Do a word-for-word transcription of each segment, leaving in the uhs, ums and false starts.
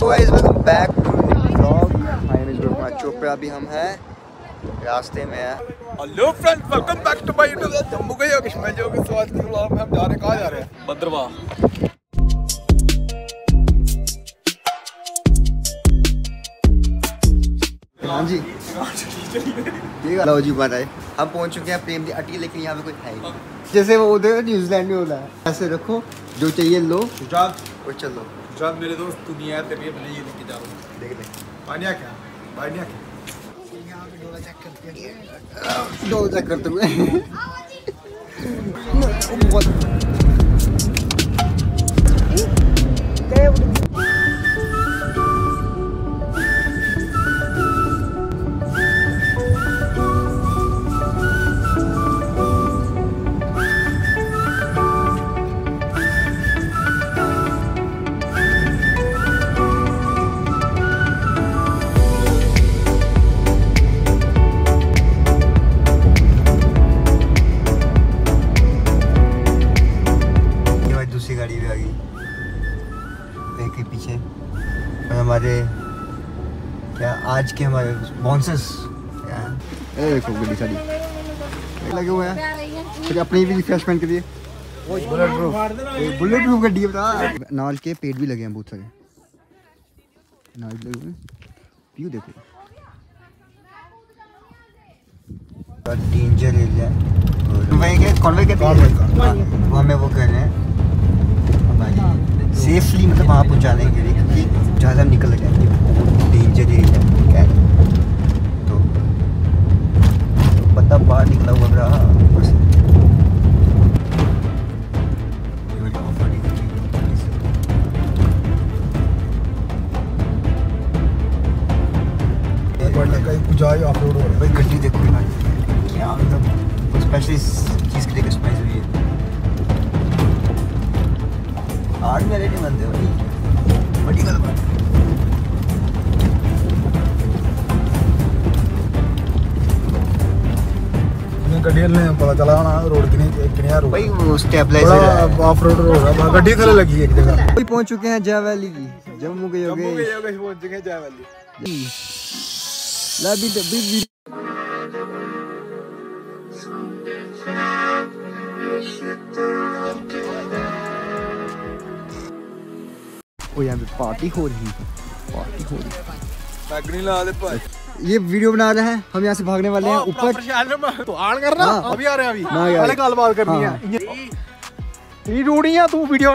Guys welcome back to vlog. My name is Rukma Chopra. अभी हम हैं रास्ते में है। Hello friends, welcome back to my YouTube channel. Jammu गए हो कश्मीर जो कि स्वाद के व्लॉग में हम जा रहे हैं। कहाँ जा रहे हैं? भद्रवाह। हाँ जी ठीक है। लो जी बात है, हम पहुंच चुके हैं प्रेम दी अटी, लेकिन यहाँ पे कुछ है नहीं। जैसे वो उधर न्यूजीलैंड में होता है, ऐसे रखो जो चाहिए लो और चलो। जान मेरे दोस्त तू नहीं आया, तेरे लिए मैंने ये लेके जा रहा हूँ। देख ले पानिया क्या पानिया क्या दो चेक करते हुए गाड़ी भी आ गई एक के पीछे। और हमारे क्या आज के हमारे बॉन्सर्स देखो गड्डी साड़ी लगे हुए हैं फिर अपनी भी रिफ्रेशमेंट के लिए। बुलेट प्रूफ बुलेट प्रूफ गड्डी है बता। नाल के पेड़ भी लगे हैं बहुत सारे, नाल भी लगे हुए व्यू देखो। डेंजर एरिया वहीं के कॉन्वे के वो हमें वो कर रहे हैं सेफली, मतलब वहाँ पहुँचाने के लिए, क्योंकि ज़्यादा निकल जाएंगे डेंजर एरिया है। तो बंदा बाहर निकला हुआ रहा बस। भाई गड्डी देखो क्या, मतलब स्पेशली इस चीज़ के लिए कस्टमाइज हुई है। आठ मेरे नहीं बनते भाई, बड़ी गल बात। गड्डी ने पता चला ना रोड की नहीं किनिया रोड भाई वो स्टेबलाइजर है, ऑफ रोड रोड है। गड्डी थले लगी एक जगह। भाई पहुंच चुके हैं जय वैली की, जम्मू के जम्मू के योगेश पहुंच चुके हैं जय वैली। ला भी भी ओ यहाँ पे पार्टी हो रही पार्टी हो रही बैगनी ला दे भाई। ये वीडियो बना रहे हैं हम, यहाँ से भागने वाले हैं ऊपर। तो आन करना हाँ। अभी आ रहे हैं, अभी ना यार पहले कॉल बात करनी हाँ। है। ये रूड़ी है तू वीडियो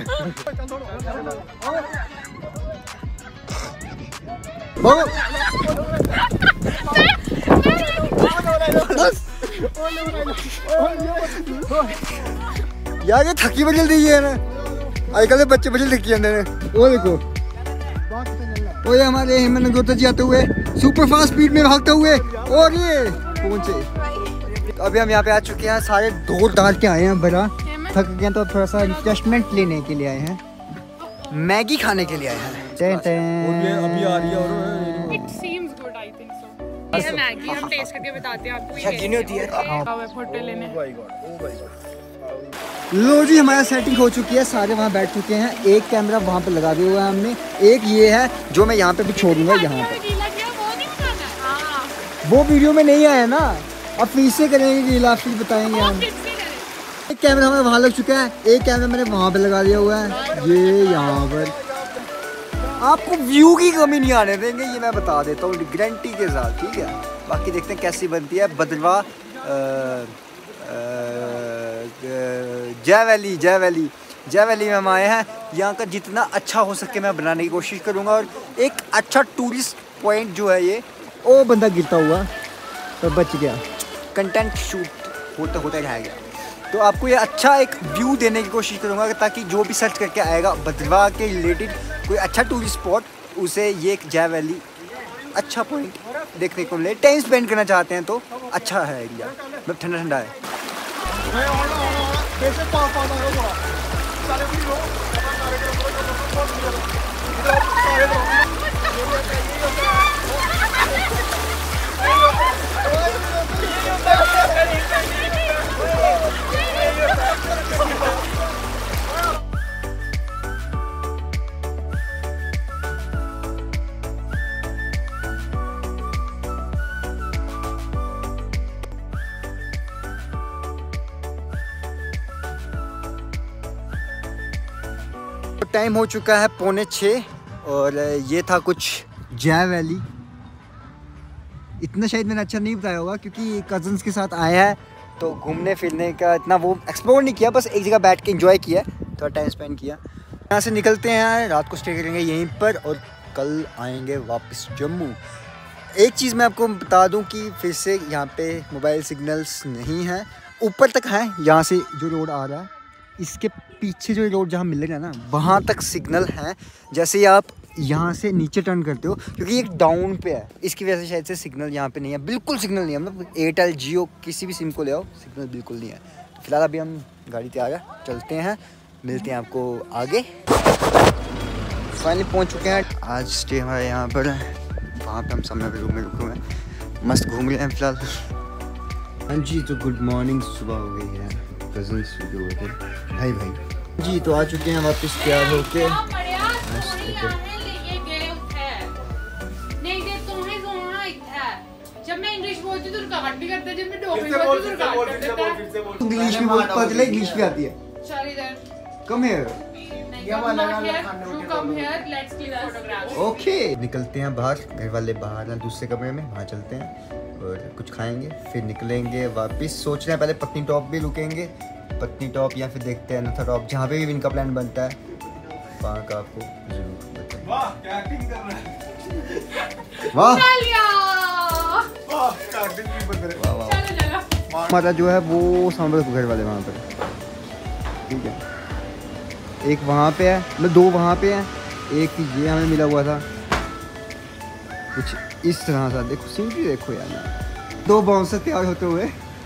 यार ये थकी बजल रही है ना, आजकल बच्चे बजल थकी जाते हैं। वो देखो वो ये हमारे हेमंत गौतम जी आते हुए सुपर फास्ट स्पीड में भागते हुए और ये पहुंचे। अभी हम यहाँ पे आ चुके हैं, सारे दौड़ दाड़ के आए हैं, बड़ा थक गए तो थोड़ा सा रिफ्रेशमेंट लेने के लिए आए हैं, मैगी खाने के लिए आए हैं। अभी आ रही है और It seems good, I think so. ये मैगी हम टेस्ट करके बताते हैं आपको। ये नहीं होती है फोटो लेने। लो जी हमारा सेटिंग हो चुकी है, सारे वहाँ बैठ चुके हैं। एक कैमरा वहाँ पे लगा दिया हुआ है हमने, एक ये है जो मैं यहाँ पे भी छोड़ूंगा। यहाँ पे वो वीडियो में नहीं आया ना, अब फिर से करेंगे रीला, फिर बताएंगे हम। एक कैमरा हमारा वहाँ लग चुका है, एक कैमरा मैंने वहाँ पे लगा दिया हुआ है। ये यहाँ पर आपको व्यू की कमी नहीं आने देंगे, ये मैं बता देता हूँ गारंटी के साथ, ठीक है। बाकी देखते हैं कैसी बनती है भद्रवाह जय वैली। जय वैली जय वैली में हम आए हैं, यहाँ का जितना अच्छा हो सके मैं बनाने की कोशिश करूँगा। और एक अच्छा टूरिस्ट पॉइंट जो है ये, ओ बंदा गिरता हुआ तो बच गया, कंटेंट शूट होता होता रहेगा। तो आपको ये अच्छा एक व्यू देने की कोशिश करूँगा, ताकि जो भी सर्च करके आएगा भद्रवाह के रिलेटेड कोई अच्छा टूरिस्ट स्पॉट, उसे ये एक जय वैली अच्छा पॉइंट देखने को मिले। टाइम स्पेंड करना चाहते हैं तो अच्छा है एरिया, मतलब ठंडा ठंडा है। टाइम हो चुका है पौने छः और ये था कुछ जय वैली। इतना शायद मैंने अच्छा नहीं बताया होगा क्योंकि कज़न्स के साथ आया है तो घूमने फिरने का इतना वो एक्सप्लोर नहीं किया, बस एक जगह बैठ के एंजॉय किया, थोड़ा टाइम स्पेंड किया। यहाँ से निकलते हैं, रात को स्टे करेंगे यहीं पर और कल आएंगे वापस जम्मू। एक चीज़ मैं आपको बता दूं कि फिर से यहाँ पे मोबाइल सिग्नल्स नहीं हैं, ऊपर तक हैं। यहाँ से जो रोड आ रहा है इसके पीछे जो रोड जहाँ मिलेगा ना वहाँ तक सिग्नल हैं। जैसे ही आप यहाँ से नीचे टर्न करते हो, क्योंकि एक डाउन पे है इसकी वजह से शायद से सिग्नल यहाँ पे नहीं है, बिल्कुल सिग्नल नहीं है। मतलब एयरटेल जियो किसी भी सिम को ले आओ सिग्नल बिल्कुल नहीं है। तो फिलहाल अभी हम गाड़ी तैयार है, चलते हैं, मिलते हैं आपको आगे। फाइनली पहुँच चुके हैं। आज स्टे हमारा यहाँ पर है, वहाँ पर हम सामने रूम में रुके हुए हैं, मस्त घूम रहे हैं फिलहाल। हाँ जी, तो गुड मॉर्निंग, सुबह हो गई है, कज़न्स हो गए भाई भाई जी तो आ चुके हैं वापस तैयार होके। जब मैं इंग्लिश बोलती तो रुकावट भी करता है, जब मैं डोगरी बोलती तो रुकावट कर देता है। इंग्लिश भी बहुत पता चला, इंग्लिश भी आती है। चल इधर कम हियर, ओके। निकलते हैं बाहर, घर वाले बाहर हैं दूसरे कमरे में, वहाँ चलते हैं और कुछ खाएंगे फिर निकलेंगे वापस। सोच रहे हैं पहले पत्नी टॉप भी रुकेंगे, पत्नी टॉप या फिर देखते हैं नथा टॉप, जहाँ पे भी इनका प्लान बनता है वहाँ का आपको जरूर बताएंगे। वाह क्या एक्टिंग कर रहा है, वाह वाह क्या एक्टिंग भी बन रही है। वाह वाह हमारा जो है वो सामने घर वाले वहाँ पर, ठीक है। एक वहाँ पे है, मतलब दो वहाँ पे हैं, एक ये हमें मिला हुआ था कुछ इस तरह सा। देखो सीनरी देखो यार, दो बाउंसर तैयार होते हुए।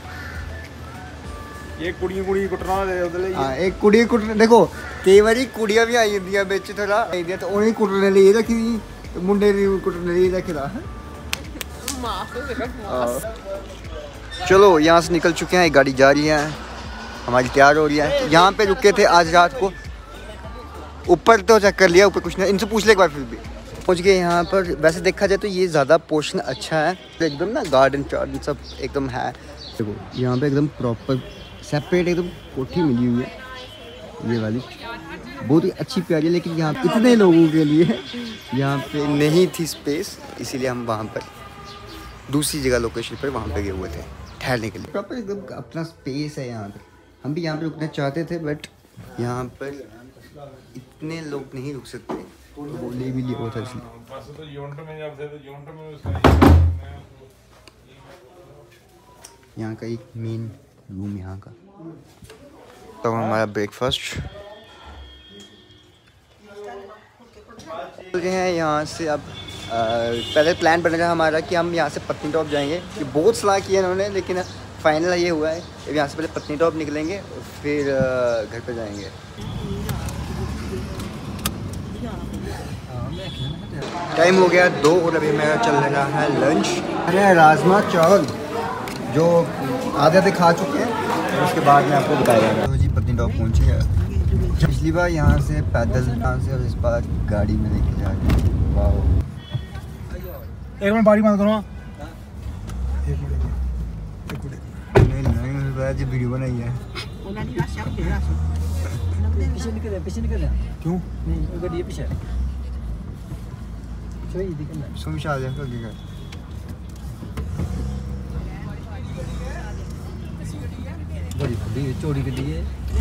ये कुड़ी कुड़ी कुटना दे उधर हाँ एक कुड़ी कुटने, देखो कई बार कुड़ियाँ भी आई होंगी बिच थोड़ा आई दिया तो उन्हें कुटने लिए रखी थी, मुंडे कुटने लिए रखे था। चलो यहाँ से निकल चुके हैं, एक गाड़ी जा रही है हमारी, तैयार हो रही है। यहाँ पे रुके थे आज रात को, ऊपर तो चेक कर लिया, ऊपर कुछ नहीं, इनसे पूछ ले एक बार फिर भी। पहुँच गए यहाँ पर। वैसे देखा जाए तो ये ज़्यादा पोर्शन अच्छा है, एकदम ना गार्डन चार्डन सब एकदम है। देखो यहाँ पे एकदम प्रॉपर सेपरेट एकदम कोठी मिली हुई है, ये वाली बहुत ही अच्छी प्यारी है। लेकिन यहाँ पे इतने लोगों के लिए यहाँ पे नहीं थी स्पेस, इसीलिए हम वहाँ पर दूसरी जगह लोकेशन पर वहाँ पे गए हुए थे ठहरने के लिए। प्रॉपर एकदम अपना स्पेस है यहाँ पे। हम भी यहाँ पे रुकना चाहते थे बट यहाँ पर इतने लोग नहीं रुक सकते, तो वो ले भी लिया हुआ था इसलिए। यहाँ का एक मेन रूम यहाँ का। तो हमारा ब्रेकफास्ट हैं यहाँ से। अब आ, पहले प्लान बना था हमारा कि हम यहाँ से पत्नी टॉप जाएंगे, कि बहुत सलाह की है इन्होंने, लेकिन फाइनल ये हुआ है अब यहाँ से पहले पत्नी टॉप निकलेंगे और फिर घर पे जाएंगे। टाइम हो गया दो और अभी मेरा चल रहा है लंच। अरे राजमा चावल जो आधे आधे खा चुके हैं, उसके बाद मैं आपको बताया। तो जी पत्नी टॉप पहुँचे हैं। पिछली बार यहाँ से पैदल यहाँ से और इस बार गाड़ी में लेके जा रहे हैं। वाह एक मिनट बारी बंद करो। एक मिनट एक मिनट नहीं नहीं जी वीडियो बनाई है। पीछे निकल पीछे निकल क्यों नहीं गाड़ी पीछे सही दिखना सुमशा दे तो दिखा। बड़ी बड़ी चोरी के लिए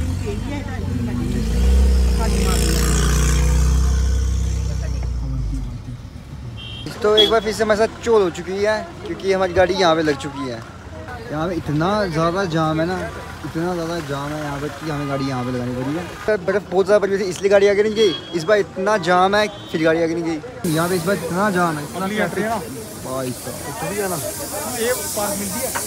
तो एक बार फिर से हमारे साथ चोर हो चुकी है, क्योंकि हमारी गाड़ी यहाँ पे लग चुकी है। यहाँ पे इतना ज़्यादा जाम है ना, इतना ज़्यादा जाम है यहाँ पे कि हमें गाड़ी यहाँ पे लगानी पड़ी है। बर्फ़ बहुत ज़्यादा पड़ी थी इसलिए गाड़ी आगे नहीं गई। इस बार इतना जाम है फिर गाड़ी आगे नहीं गई। यहाँ पे इस बार इतना जाम है, इतना ट्रैफिक भाई साहब। ये पार्क मिलती है।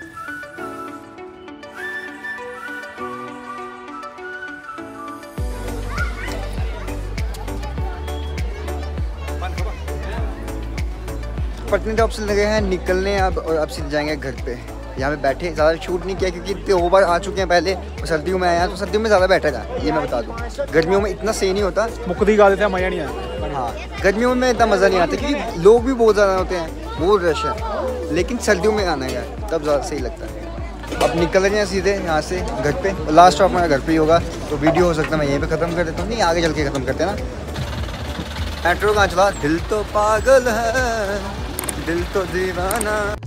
पटनी टॉप से लगे हैं निकलने अब, और अब सीधे जाएंगे घर पे। यहाँ पे बैठे ज़्यादा शूट नहीं किया क्योंकि दो बार आ चुके हैं पहले, और सर्दियों में आया तो सर्दियों में ज़्यादा बेटर है, ये मैं बता दूँ। गर्मियों में इतना सही नहीं होता, मुक्ति गा देते हैं, मज़ा नहीं आता। हाँ गर्मियों में इतना मज़ा नहीं आता क्योंकि लोग भी बहुत ज़्यादा होते हैं, बहुत रश है। लेकिन सर्दियों में आना है तब ज़्यादा सही लगता है। अब निकल रहे हैं सीधे यहाँ से घर पे। लास्ट स्टॉप हमारा घर पे ही होगा, तो वीडियो हो सकता है मैं यहीं पे ख़त्म कर देता हूँ। नहीं, आगे चल के ख़त्म करते हैं ना। मेट्रो कहाँ चला? दिल तो पागल है, दिल तो दीवाना।